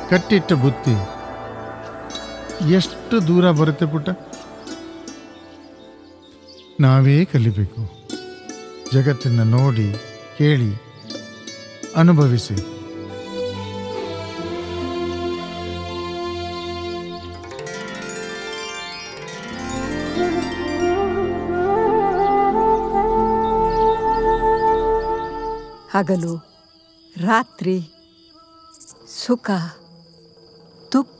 ಕಟ್ಟಿಟ್ಟ ಬುತ್ತಿ ಎಷ್ಟು ದೂರ ಬರುತ್ತೆ ಪುಟ್ಟ. ನಾವೇ ಕಲಿಬೇಕು, ಜಗತ್ತನ್ನು ನೋಡಿ ಕೇಳಿ ಅನುಭವಿಸಿ. ಹಗಲು ರಾತ್ರಿ, ಸುಖ ದುಃಖ,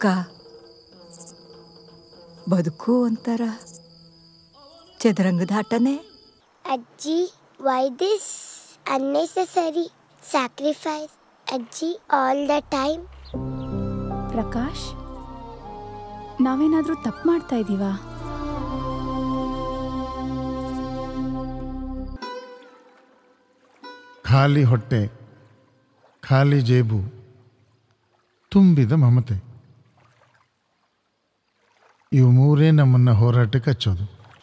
ಬದುಕು ಒಂಥರ ಚದುರಂಗದಾಟನೇ. ಅಜ್ಜಿ, why this unnecessary sacrifice? ಅಜ್ಜಿ, all the time. ಪ್ರಕಾಶ್, ನಾವೇನಾದ್ರೂ ತಪ್ಪು ಮಾಡ್ತಾ ಇದ್ದೀವಾ? ಖಾಲಿ ಹೊಟ್ಟೆ, ಖಾಲಿ ಜೇಬು, ತುಂಬಿದ ಮಮತೆ, ಇವು ಮೂರೇ ನಮ್ಮನ್ನು ಹೋರಾಟಕ್ಕೆ ಹಚ್ಚೋದು.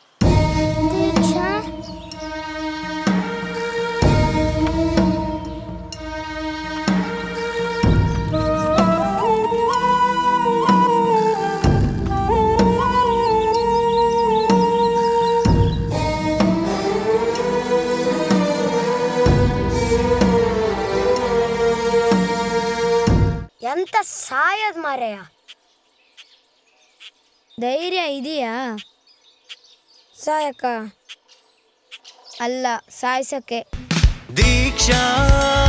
ಎಂತ ಸಾಯದ್ ಮಾರೆಯ, ಧೈರ್ಯ ಇದೆಯಾ? ಸಾಯಕ ಅಲ್ಲ, ಸಾಯ್ಸಕ್ಕೆ. ದೀಕ್ಷಾ